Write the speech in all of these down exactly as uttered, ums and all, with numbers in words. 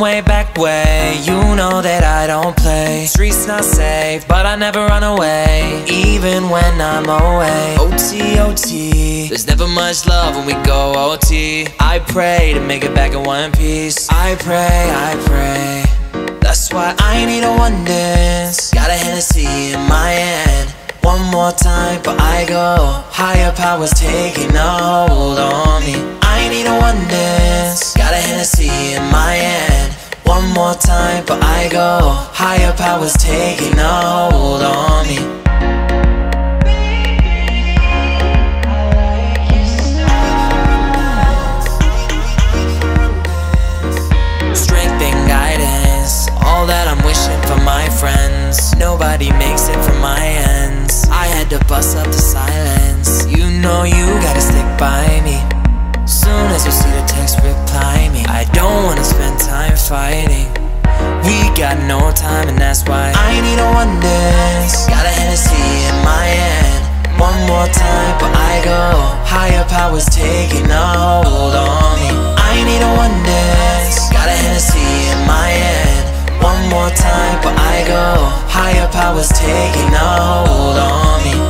way back way. You know that I don't play. Streets not safe, but I never run away, even when I'm away. O T, O T, there's never much love when we go O T. I pray to make it back in one piece. I pray, I pray. That's why I need a one dance. Got a Hennessy in my hand. One more time, but I go. Higher powers taking a hold on me. I need a one dance. Got a Hennessy in my hand. One more time, but I go. Higher powers taking a hold on me. Strength and guidance, all that I'm wishing for my friends. Nobody makes it from my ends. I had to bust up the silence. You know you gotta stick by me. Soon as you see the text, reply me. I don't wanna spend time fighting. We got no time, and that's why I need a one dance. Got a Hennessy in my hand. One more time, but I go. Higher powers taking a hold on me. I need a one dance. Got a Hennessy in my hand. One more time, but I go. Higher powers taking a hold on me.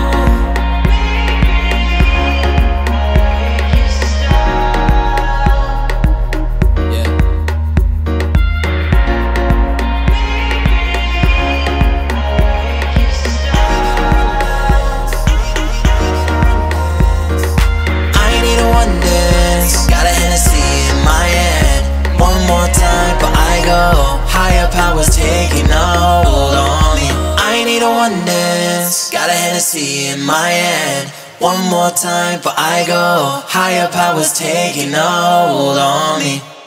Taking a hold on me. I need a one dance. Got a Hennessy in my hand. One more time, but I go. Higher powers taking a hold on me.